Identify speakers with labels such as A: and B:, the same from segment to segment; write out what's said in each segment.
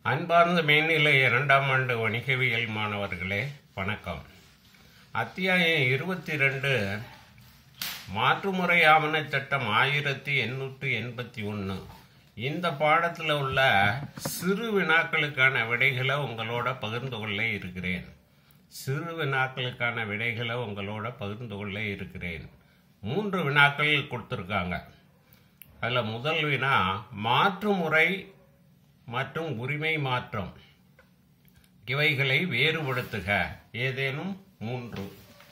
A: அன்பார்ந்த மேல்நிலை 2ஆம் ஆண்டு வணிகவியல் மாணவர்களே வணக்கம். அத்தியாயம் 22 மாற்றுமுறை ஆவணச் சட்டம் 1881. இந்த பாடத்தில் உள்ள சிறு வினாக்களுக்கான விடைகளை உங்களோட பகிர்ந்து கொள்ள இருக்கிறேன். 3 வினாக்கள் கொடுத்துருக்காங்க. அதில் முதல் வினா, மாற்றுமுறை மற்றும் உரிமை மாற்றம் இவைகளை வேறுபடுத்துக. ஏதேனும் 3.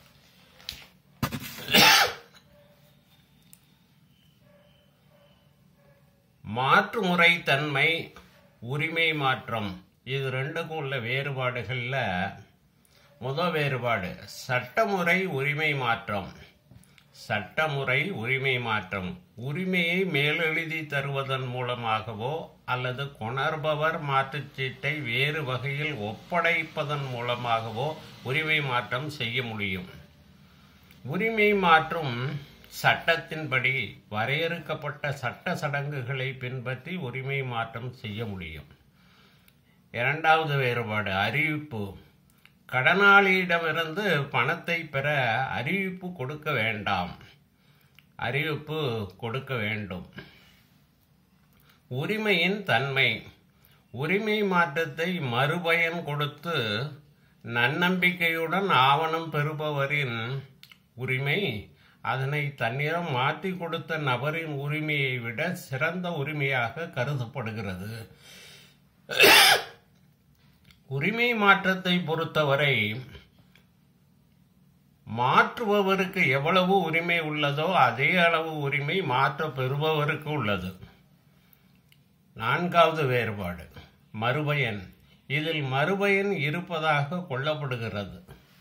A: மாற்றுமுறை தன்மை, உரிமை மாற்றம், இது ரெண்டுக்கும் உள்ள வேறுபாடுகள்ல முதல் வேறுபாடு சட்டமுறை உரிமை மாற்றம். சட்டமுறை உரிமை மாற்றம் உரிமையை மேலெழுதி தருவதன் மூலமாகவோ அல்லது கொணர்பவர் மாற்றுச்சீட்டை வேறு வகையில் ஒப்படைப்பதன் மூலமாகவோ உரிமை மாற்றம் செய்ய முடியும். உரிமை மாற்றும் சட்டத்தின்படி வரையறுக்கப்பட்ட சட்ட சடங்குகளை பின்பற்றி உரிமை மாற்றம் செய்ய முடியும். 2வது வேறுபாடு அறிவிப்பு. கடனாளியிடமிருந்து பணத்தை பெற அறிவிப்பு கொடுக்க வேண்டாம், அறிவிப்பு கொடுக்க வேண்டும். உரிமையின் தன்மை. உரிமை மாற்றத்தை மறுபயன் கொடுத்து நன்னம்பிக்கையுடன் ஆவணம் பெறுபவரின் உரிமை அதனை தன்னிடம் மாற்றி கொடுத்த நபரின் உரிமையை விட சிறந்த உரிமையாக கருதப்படுகிறது. உரிமை மாற்றத்தை பொறுத்தவரை மாற்றுபவருக்கு எவ்வளவு உரிமை உள்ளதோ அதே அளவு உரிமை மாற்ற பெறுபவருக்கு உள்ளது. 4வது வேறுபாடு மறுபயன். இதில் மறுபயன் இருப்பதாக கொள்ளப்படுகிறது.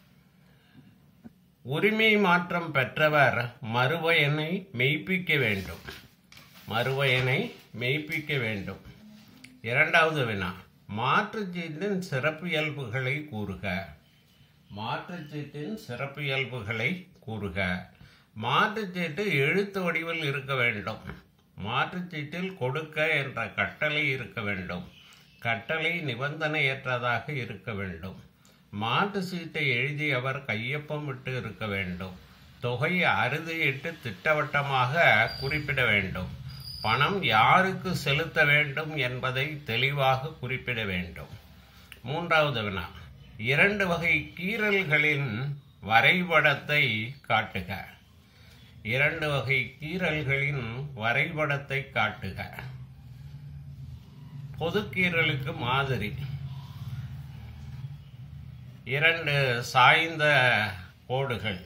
A: உரிமை மாற்றம் பெற்றவர் மறுபயனை மெய்ப்பிக்க வேண்டும். மறுபயனை மெய்ப்பிக்க வேண்டும். 2வது வினா, மாற்றுச்சீட்டின் சிறப்பியல்புகளை கூறுக. மாற்றுச்சீட்டின் சிறப்பியல்புகளை கூறுக. மாற்றுச்சீட்டு எழுத்து வடிவில் இருக்க வேண்டும். மாற்றுச்சீட்டில் கொடுக்க என்ற கட்டளை இருக்க வேண்டும். கட்டளை நிபந்தனையற்றதாக இருக்க வேண்டும். மாற்று சீட்டை எழுதியவர் கையொப்பமிட்டு இருக்க வேண்டும். தொகையை அறுதியிட்டு திட்டவட்டமாக குறிப்பிட வேண்டும். பணம் யாருக்கு செலுத்த வேண்டும் என்பதை தெளிவாக குறிப்பிட வேண்டும். 3வது வினா, 2 வகை கீறல்களின் வரைபடத்தை காட்டுக. 2 வகை கீறல்களின் வரைபடத்தை காட்டுக. பொதுக்கீறலுக்கு மாதிரி. 2 சாய்ந்த கோடுகள்.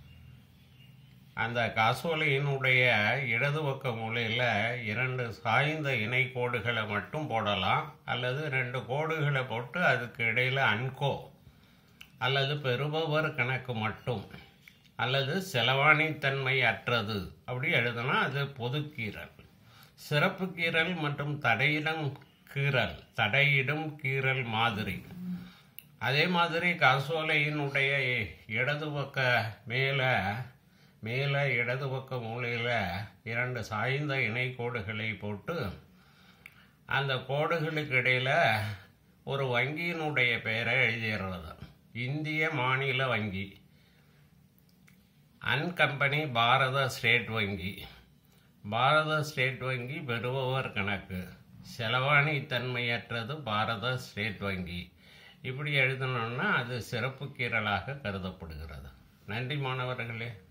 A: அந்த காசோலையினுடைய இடது பக்க மூலையில் 2 சாய்ந்த இணை கோடுகளை மட்டும் போடலாம், அல்லது 2 கோடுகளை போட்டு அதுக்கு இடையில் அன்கோ அல்லது பெறுபவர் கணக்கு மட்டும் அல்லது செலவாணித்தன்மை அற்றது அப்படி எழுதுனா அது பொதுக்கீறல். சிறப்பு கீறல் மற்றும் தடையிடும் கீறல் மாதிரி. அதே மாதிரி காசோலையினுடைய இடது பக்க மேலே இடது பக்க மூலையில் 2 சாய்ந்த இணை கோடுகளை போட்டு அந்த கோடுகளுக்கு இடையில் ஒரு வங்கியினுடைய பெயரை எழுதிடுறது. இந்திய மாநில வங்கி, அன்கம்பெனி பாரத ஸ்டேட் வங்கி. பாரத ஸ்டேட் வங்கி பெறுபவர் கணக்கு, செலவாணி தன்மையற்றது பாரத ஸ்டேட் வங்கி. இப்படி எழுதணும்னா அது சிறப்பு கீறலாக கருதப்படுகிறது. நன்றி மாணவர்களே.